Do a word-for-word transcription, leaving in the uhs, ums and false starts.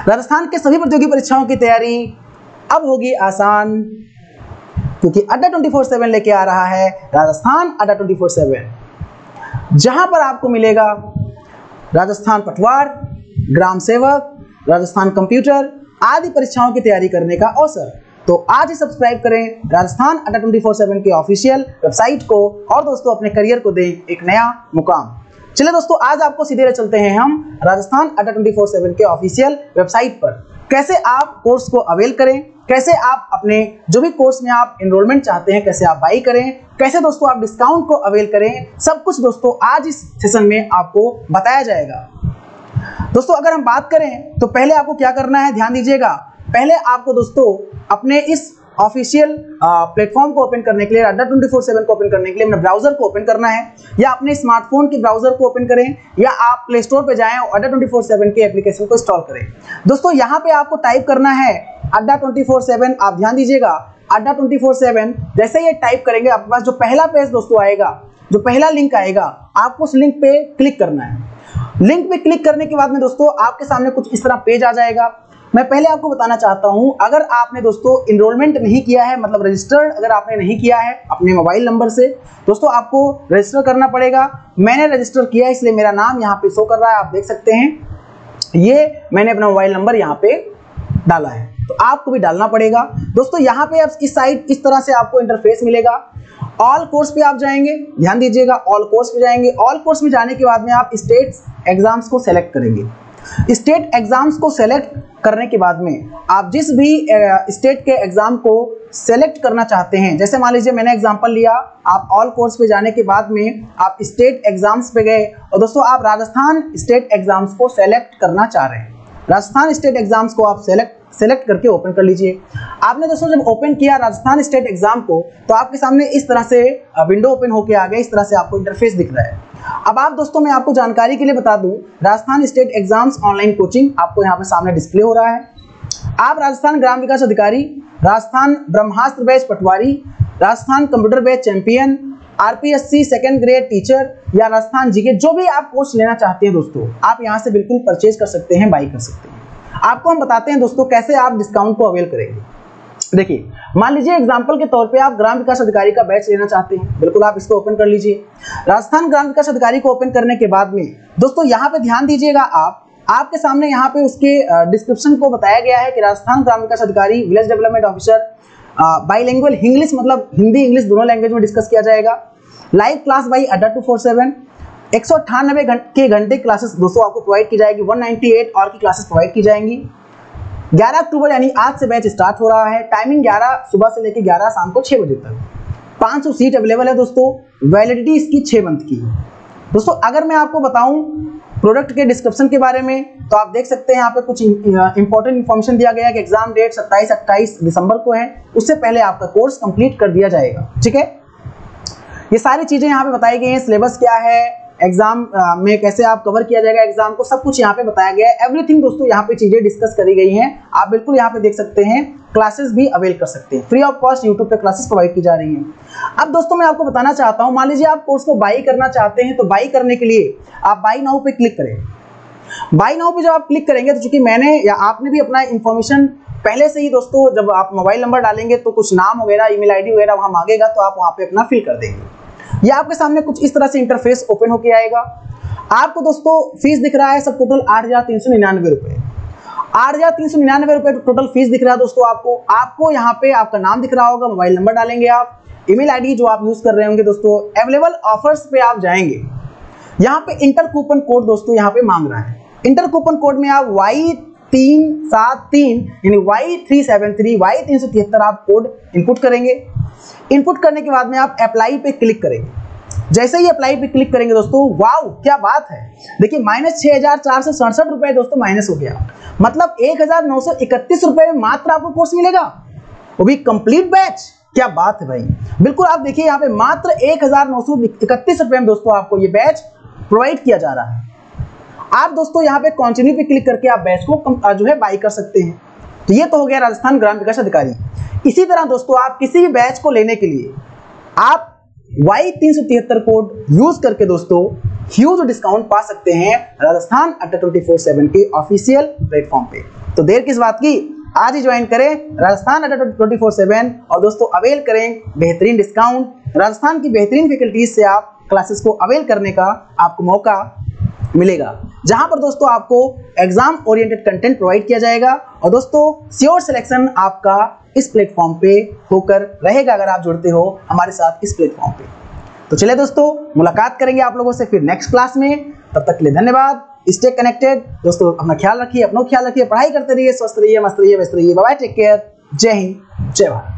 राजस्थान के सभी प्रतियोगी परीक्षाओं की तैयारी अब होगी आसान, क्योंकि अड्डा ट्वेंटी फोर सेवन लेके आ रहा है Rajasthan Adda twenty four seven, जहां पर आपको मिलेगा राजस्थान पटवार, ग्राम सेवक, राजस्थान कंप्यूटर आदि परीक्षाओं की तैयारी करने का अवसर। तो आज ही सब्सक्राइब करें Rajasthan Adda twenty four seven के ऑफिशियल वेबसाइट को और दोस्तों अपने करियर को दें एक नया मुकाम। चलिए दोस्तों, आज आपको सीधे ले चलते हैं हम Rajasthan Adda twenty four seven के ऑफिशियल वेबसाइट पर। कैसे आप कोर्स को अवेल करें, कैसे आप अपने जो भी कोर्स में आप एनरोलमेंट चाहते हैं कैसे आप बाई करें, कैसे दोस्तों आप डिस्काउंट को अवेल करें, सब कुछ दोस्तों आज इस सेशन में आपको बताया जाएगा। दोस्तों अगर हम बात करें तो पहले आपको क्या करना है, ध्यान दीजिएगा। पहले आपको दोस्तों अपने इस ऑफिशियल प्लेटफॉर्म को ओपन करने के लिए, अड्डा ट्वेंटी फोर सेवन को ओपन करने के लिए अपने ब्राउजर को ओपन करना है, या अपने स्मार्टफोन के ब्राउजर को ओपन करें, या आप प्ले स्टोर पे जाएं और अड्डा ट्वेंटी फोर सेवन के एप्लीकेशन को इंस्टॉल करें। दोस्तों यहाँ पे आपको टाइप करना है अड्डा ट्वेंटी फोर सेवन। आप ध्यान दीजिएगा, अड्डा ट्वेंटी फोर सेवन जैसे ये टाइप करेंगे आपके पास जो पहला पेज दोस्तों आएगा, जो पहला लिंक आएगा, आपको उस लिंक पे क्लिक करना है। लिंक पे क्लिक करने के बाद में दोस्तों आपके सामने कुछ इस तरह पेज आ जाएगा। मैं पहले आपको बताना चाहता हूं, अगर आपने दोस्तों इनरोलमेंट नहीं किया है, मतलब रजिस्टर्ड अगर आपने नहीं किया है अपने मोबाइल नंबर से, दोस्तों आपको रजिस्टर करना पड़ेगा। मैंने रजिस्टर किया है इसलिए मेरा नाम यहाँ पे शो कर रहा है, आप देख सकते हैं। ये मैंने अपना मोबाइल नंबर यहाँ पे डाला है, तो आपको भी डालना पड़ेगा। दोस्तों यहाँ पे आप इस साइड इस तरह से आपको इंटरफेस मिलेगा। ऑल कोर्स पे आप जाएंगे, ध्यान दीजिएगा, ऑल कोर्स पे जाएंगे। ऑल कोर्स में जाने के बाद में आप स्टेट एग्जाम्स को सेलेक्ट करेंगे। स्टेट एग्जाम्स को सेलेक्ट करने के बाद में आप जिस भी स्टेट के एग्जाम को सेलेक्ट करना चाहते हैं, जैसे मान लीजिए मैंने एग्जांपल लिया, आप ऑल कोर्स पे जाने के बाद में आप स्टेट एग्जाम्स पे गए और दोस्तों आप राजस्थान स्टेट एग्जाम्स को सेलेक्ट करना चाह रहे हैं। राजस्थान स्टेट एग्जाम्स को आप सेलेक्ट सेलेक्ट करके ओपन कर लीजिए। आपने दोस्तों जब ओपन किया राजस्थान स्टेट एग्जाम को, तो आपके सामने इस तरह से विंडो ओपन होके आ गया, इस तरह से आपको इंटरफेस दिख रहा है। अब आप दोस्तों मैं आपको जानकारी के लिए बता दूं, Rajasthan state exams online coaching आपको यहाँ पे सामने डिस्प्ले हो रहा है। आप राजस्थान ग्राम विकास अधिकारी, Rajasthan Brahmastra batch patwari, Rajasthan computer batch champion, RPSC second grade teacher या राजस्थान जीके, जो भी आप कोर्स लेना चाहते हैं दोस्तों, आप यहाँ से बिल्कुल परचेज कर सकते हैं, बाई कर सकते हैं। आपको हम बताते हैं दोस्तों कैसे आप डिस्काउंट को अवेल करेंगे। देखिए, मान लीजिए एग्जांपल के तौर पे आप ग्राम विकास अधिकारी का बैच लेना चाहते हैं, बिल्कुल आप इसको ओपन कर लीजिए। राजस्थान ग्राम विकास अधिकारी को ओपन करने के बाद में दोस्तों यहाँ पे ध्यान दीजिएगा, आप आपके सामने यहाँ पे उसके डिस्क्रिप्शन को बताया गया है कि राजस्थान ग्राम विकास अधिकारी village development officer, bilingual English, मतलब हिंदी इंग्लिश दोनों लैंग्वेज में डिस्कस किया जाएगा। Live class by Adda two four seven, एक सौ अट्ठानबे के घंटे क्लासेस दोस्तों आपको प्रोवाइड की जाएगी। एक सौ अट्ठानवे और की क्लासेस प्रोवाइड की जाएंगी। ग्यारह अक्टूबर यानी आज से बैच स्टार्ट हो रहा है। टाइमिंग ग्यारह सुबह से लेकर ग्यारह शाम को छह बजे तक। पाँच सौ सीट अवेलेबल है दोस्तों। वैलिडिटी इसकी छह मंथ की है। दोस्तों अगर मैं आपको बताऊं प्रोडक्ट के डिस्क्रिप्शन के बारे में, तो आप देख सकते हैं यहाँ पे कुछ इंपॉर्टेंट इन्फॉर्मेशन दिया गया है कि एग्जाम डेट सत्ताईस अट्ठाईस दिसंबर को है, उससे पहले आपका कोर्स कंप्लीट कर दिया जाएगा। ठीक है, ये सारी चीजें यहाँ पे बताई गई हैं। सिलेबस क्या है, एग्जाम में कैसे आप कवर किया जाएगा एग्जाम को, सब कुछ यहाँ पे बताया गया है। एवरीथिंग दोस्तों यहाँ पे चीजें डिस्कस करी गई हैं। आप बिल्कुल यहाँ पे देख सकते हैं, क्लासेस भी अवेल कर सकते हैं। फ्री ऑफ कॉस्ट यूट्यूब पे क्लासेस प्रोवाइड की जा रही हैं। अब दोस्तों मैं आपको बताना चाहता हूँ, मान लीजिए आप कोर्स को बाई करना चाहते हैं, तो बाई करने के लिए आप बाई नाउ पे क्लिक करें। बाई नाउ पे जब आप क्लिक करेंगे, तो चूंकि मैंने या आपने भी अपना इन्फॉर्मेशन पहले से ही दोस्तों, जब आप मोबाइल नंबर डालेंगे तो कुछ नाम वगैरह, ईमेल आईडी वगैरह वहां मांगेगा, तो आप वहां पे अपना फिल कर देंगे। ये आपके सामने कुछ इस तरह से इंटरफेस ओपन होके आएगा। आपको दोस्तों फीस दिख रहा है सब टोटल आठ हजार तीन सौ निन्यानवे रुपए आठ हजार तीन सौ निन्यानवे रुपए टोटल फीस दिख रहा है दोस्तों। आपको आपको यहाँ पे आपका नाम दिख रहा होगा, मोबाइल नंबर डालेंगे आप, ईमेल आईडी जो आप यूज कर रहे होंगे दोस्तों। अवेलेबल ऑफर्स पे आप जाएंगे, यहाँ पे इंटर कूपन कोड दोस्तों यहाँ पे मांग रहा है। इंटर कूपन कोड में आप वाई तीन सात तीन यानी Y three seven three Y तीन सौ तिहत्तर आप कोड इनपुट करेंगे। इनपुट करने के बाद में आप अप्लाई पे क्लिक करेंगे। जैसे ही अप्लाई पे क्लिक करेंगे दोस्तों, वाव क्या बात है, देखिए माइनस छह हजार चार सौ सड़सठ रुपए दोस्तों माइनस हो गया। मतलब एक हजार नौ सौ इकतीस रुपए में मात्र आपको कोर्स मिलेगा, वो भी कंप्लीट बैच। क्या बात है भाई, बिल्कुल आप देखिए यहाँ पे मात्र एक हजार नौ सौ इकतीस रुपए में दोस्तों आपको ये बैच प्रोवाइड किया जा रहा है। आप दोस्तों यहाँ पे कंटिन्यू पे क्लिक करके आप बैच को जो है बाई कर सकते हैं। तो ये तो हो गया राजस्थान ग्राम विकास अधिकारी। इसी तरह दोस्तों आप किसी भी बैच को लेने के लिए आप वाई तीन सौ तिहत्तर कोड यूज करके दोस्तों ह्यूज डिस्काउंट पा सकते हैं Rajasthan Adda twenty four seven के ऑफिशियल प्लेटफॉर्म पे। तो देर किस बात की, आज ही ज्वाइन करें Rajasthan Adda twenty four seven और दोस्तों अवेल करें बेहतरीन डिस्काउंट। राजस्थान की बेहतरीन फैकल्टीज से आप क्लासेस को अवेल करने का आपको मौका मिलेगा, जहां पर दोस्तों आपको एग्जाम ओरिएंटेड कंटेंट प्रोवाइड किया जाएगा और दोस्तों श्योर सिलेक्शन आपका इस प्लेटफॉर्म पे होकर रहेगा अगर आप जुड़ते हो हमारे साथ इस प्लेटफॉर्म पे। तो चलिए दोस्तों, मुलाकात करेंगे आप लोगों से फिर नेक्स्ट क्लास में। तब तक के लिए धन्यवाद। स्टे कनेक्टेड दोस्तों, अपना ख्याल रखिए, अपना ख्याल रखिए, पढ़ाई करते रहिए, स्वस्थ रहिए, मस्त रहिए, व्यस्त रहिए। बाय बाय, टेक केयर, जय हिंद, जय भारत।